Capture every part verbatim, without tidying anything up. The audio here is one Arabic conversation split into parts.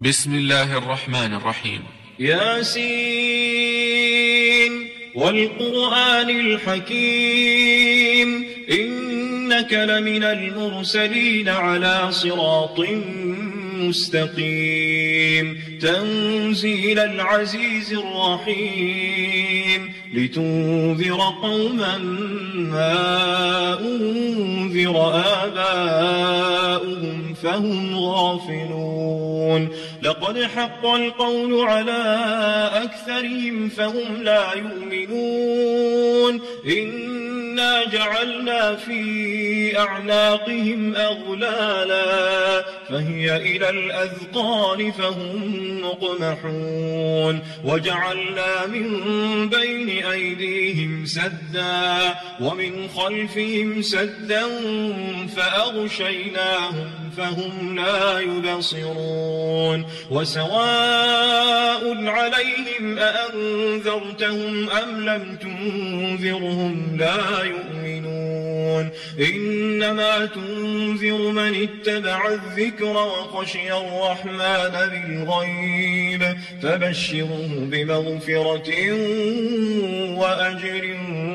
بسم الله الرحمن الرحيم. ياسين والقرآن الحكيم إنك لمن المرسلين على صراط مستقيم تنزيل العزيز الرحيم لتنذر قوما ما أنذر آباؤهم فهم غافلون. لقد حق القول على أكثرهم فهم لا يؤمنون. إنا جعلنا في أعناقهم أغلالا فهي إلى الأذقان فهم مقمحون. وجعلنا من بين أيديهم سدا ومن خلفهم سدا فأغشيناهم فهم لا يبصرون. وسواء عليهم أأنذرتهم أم لم تنذرهم لا يؤمنون. إنما تنذر من اتبع الذكر وخشي الرحمن بالغيب فبشره بمغفرة وأجر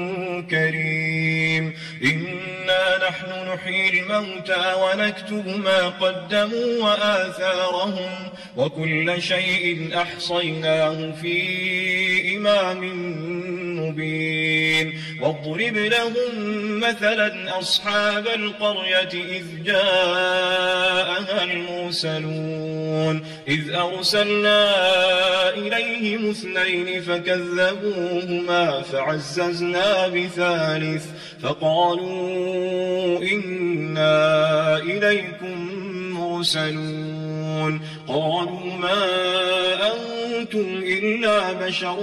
كريم. إنا نحن نحيي الموتى ونكتب ما قدموا وآثارهم وكل شيء أحصيناه في إمام مبين. واضرب لهم مثلا أصحاب القرية إذ جاءها المرسلون إذ أرسلنا إليهم اثنين فكذبوهما فعززنا بثالث فقالوا إنا إليكم مرسلون. قالوا ما أنتم إلا بشر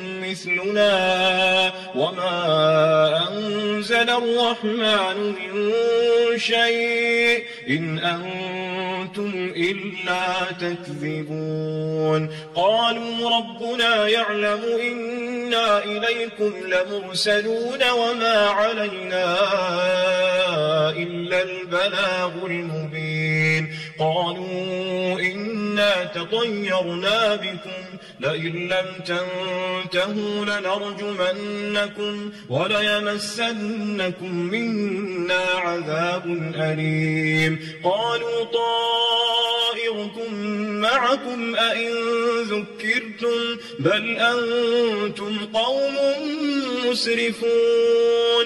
مثلنا وما أنزل الرحمن من شيء إن أنتم إلا تكذبون. قالوا ربنا يعلم إنا إليكم لمرسلون وما علينا إلا البلاغ المبين. قالوا إنا تطيرنا بكم لئن لم تنتهوا لنرجمنكم وليمسنكم منا عذاب أليم. قالوا طائركم معكم أئن ذكرتم بل أنتم قوم مسرفون.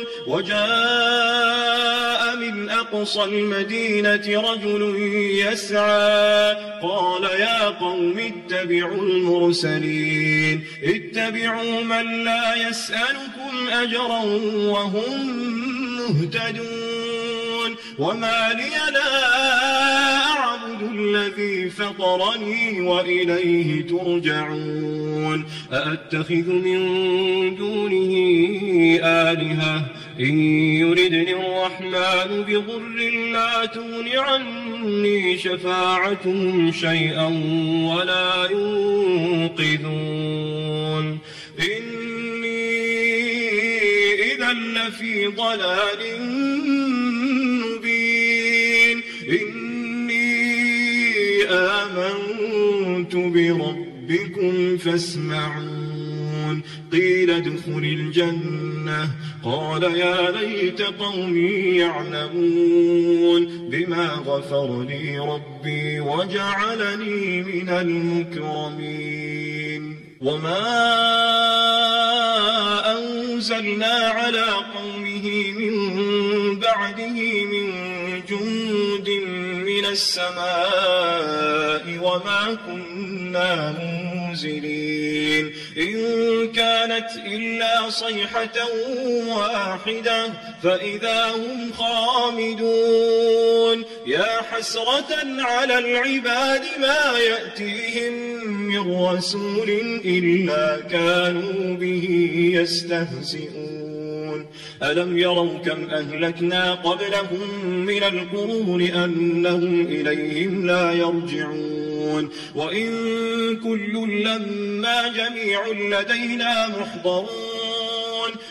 وجاء من أقصى المدينة رجل يسعى قال يا قوم اتبعوا المرسلين اتبعوا من لا يسألكم أجرا وهم مهتدون. وما لي لا أعبد الذي فطرني وإليه ترجعون. أأتخذ من دونه آلهة إن يردني الرحمن بضر لا تغن عني شفاعتهم شيئا ولا ينقذون. إني إذا لفي ضلال مبين. إني آمنت بربكم فاسمعون. قيل ادخل الجنة قال يا ليت قومي يعلمون بما غفر لي ربي وجعلني من المكرمين. وما أنزلنا على قومه من بعده من جند من السماء وما كنا منزلين. إن كانت إلا صيحة واحدة فإذا هم خامدون. يا حسرة على العباد ما يأتيهم من رسول إلا كانوا به يستهزئون. ألم يروا كم أهلكنا قبلهم من القرون أنهم إليهم لا يرجعون. وإن كل لما جميع لدينا محضرون.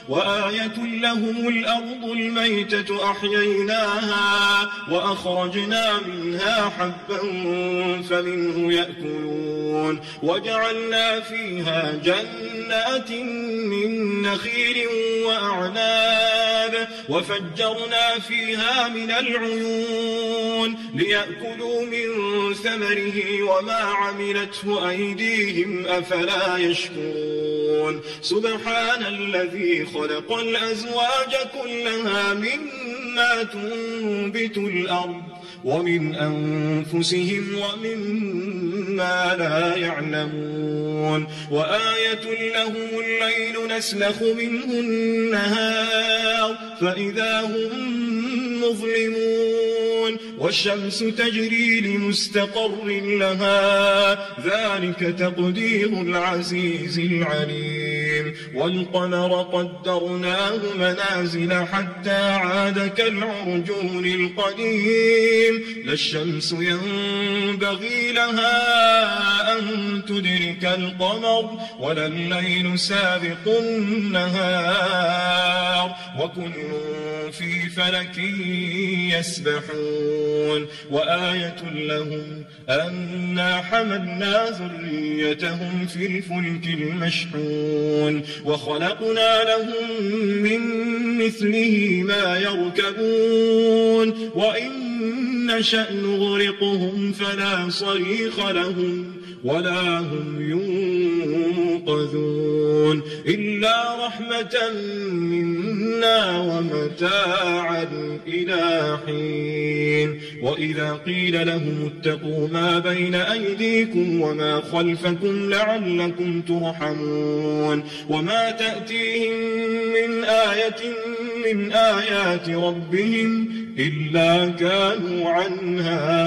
وآية لهم الأرض الميتة أحييناها وأخرجنا منها حبا فمنه يأكلون وجعلنا فيها جنات من نخيل وأعناب وفجرنا فيها من العيون ليأكلوا من ثمره وما عملته أيديهم أفلا يشكرون سبحان الذي خلق الأزواج كلها مما تنبت الأرض ومن أنفسهم ومما لا يعلمون وآية لهم الليل نسلخ منه النهار فإذا هم مظلمون والشمس تجري لمستقر لها ذلك تقدير العزيز العليم والقمر قدرناه منازل حتى عاد كالعرجون القديم لا الشمس ينبغي لها أن تدرك القمر ولا الليل سابق النهار وكل في فلك يسبحون وآية لهم أنا حملنا ذريتهم في الفلك المشحون وخلقنا لهم من مثله ما يركبون وإن نشأ نغرقهم فلا صريخ لهم ولا هم ينقذون إلا رحمة منا ومتاعا إلى حين وإذا قيل لهم اتقوا ما بين أيديكم وما خلفكم لعلكم ترحمون وما تأتيهم من آية من آيات ربهم إلا كانوا عنها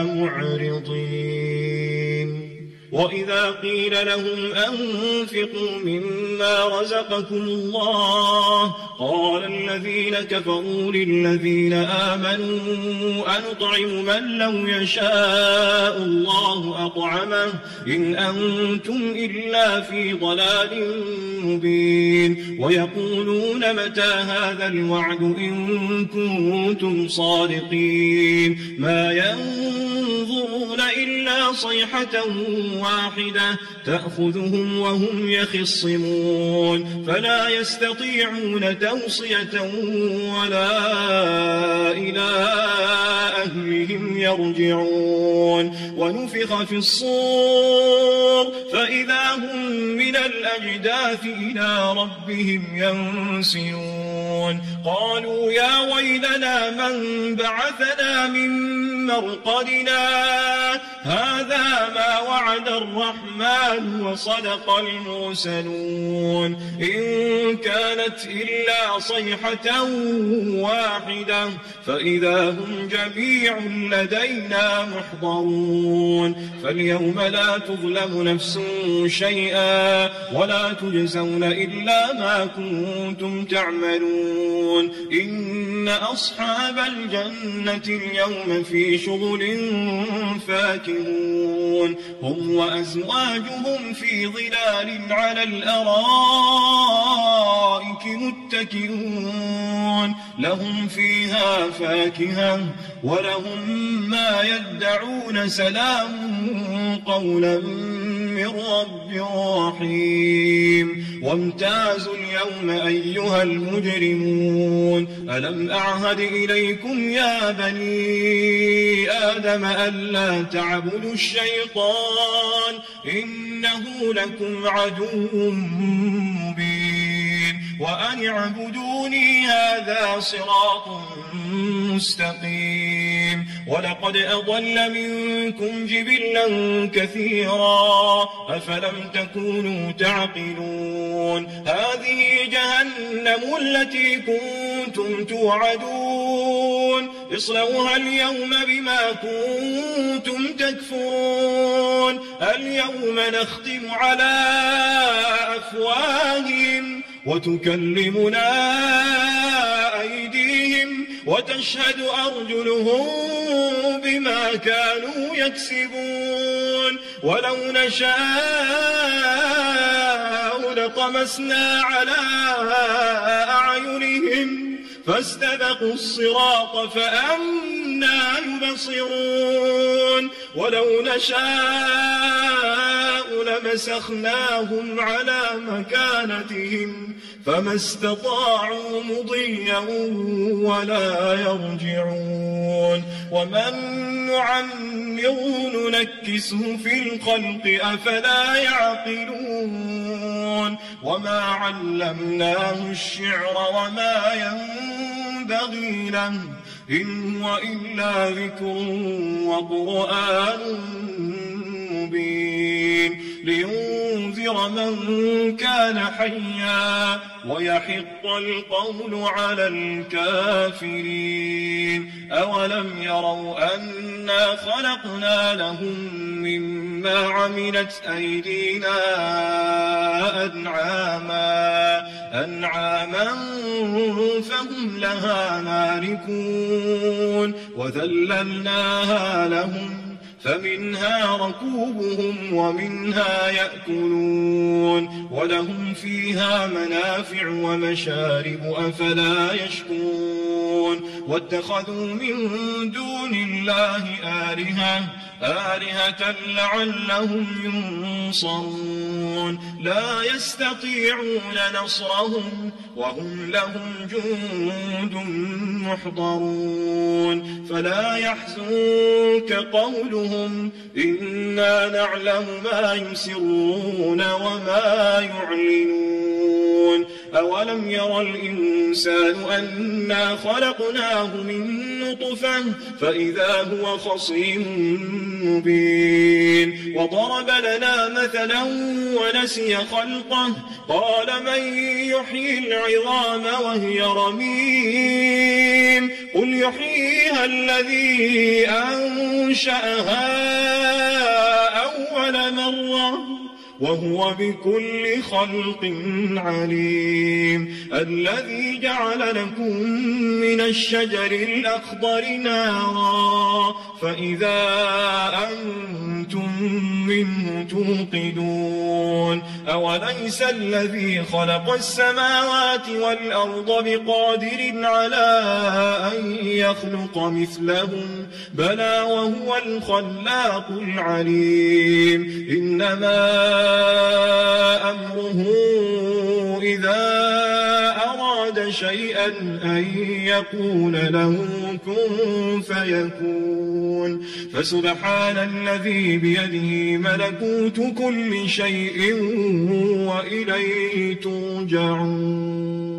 معرضين وإذا قيل لهم أنفقوا مما رزقكم الله قال الذين كفروا للذين آمنوا أنطعم من لو يشاء الله أطعمه إن أنتم إلا في ضلال مبين ويقولون متى هذا الوعد إن كنتم صادقين ما ينظرون إلا صيحة واحدة تأخذهم وهم يخصمون فلا يستطيعون توصية ولا إلى أهلهم يرجعون ونفخ في الصور فإذا هم من الأجداث إلى ربهم ينسلون قالوا يا ويلنا من بعثنا من مرقدنا هذا ما وعد الرحمن وصدق المرسلون إن كانت إلا صيحة واحدة فإذا هم جميع لدينا محضرون فاليوم لا تظلم نفس شيئا ولا تجزون إلا ما كنتم تعملون إن أصحاب الجنة اليوم في شغل فاكهون هم وأزواجهم في ظلال على الأرائك متكئون لهم فيها فاكهة ولهم ما يدعون سلام قولا من رب رحيم وامتازوا اليوم أيها المجرمون ألم أعهد إليكم يا بني آدم ألا تعبدوا الشيطان إنه لكم عدو مبين وأن اعبدوني هذا صراط مستقيم ولقد أضل منكم جبلا كثيرا أفلم تكونوا تعقلون هذه جهنم التي كنتم توعدون اصلوها اليوم بما كنتم تكفرون اليوم نختم على أفواههم وتكلمنا أيديهم وتشهد أرجلهم بما كانوا يكسبون ولو نشاء فالتقمسنا على أعينهم فاستبقوا الصراط فأنى يبصرون ولو نشاء لمسخناهم على مكانتهم فما استطاعوا مضيا ولا يرجعون ومن نعمره ننكسه في الخلق أفلا يعقلون وما علمناه الشعر وما ينبغي له إن هو إلا ذكر وقرآن مبين لينذر من كان حيا ويحق القول على الكافرين أولم يروا أنا خلقنا لهم مما عملت أيدينا أنعاما أنعاما فهم لها مالكون وذللناها لهم فمنها ركوبهم ومنها يأكلون ولهم فيها منافع ومشارب أفلا يشكرون واتخذوا من دون الله آلهة آلهة لعلهم ينصرون لا يستطيعون نصرهم وهم لهم جند محضرون فلا يحزنك قولهم إنا نعلم ما يسرون وما يعلنون أولم يرى الإنسان أنا خلقناه من نطفة فإذا هو خصيم مبين وضرب لنا مثلا ونسي خلقه قال من يحيي العظام وهي رميم قل يحييها الذي أنشأها أول مرة وهو بكل خلق عليم الذي جعل لكم من الشجر الأخضر نارا فإذا أنتم منه توقدون أوليس الذي خلق السماوات والأرض بقادر على أن يخلق مثلهم بلى وهو الخلاق العليم إنما أمره إذا أراد شيئا أن يقول له كن فيكون فسبحان الذي بيده ملكوت كل شيء وإليه ترجعون.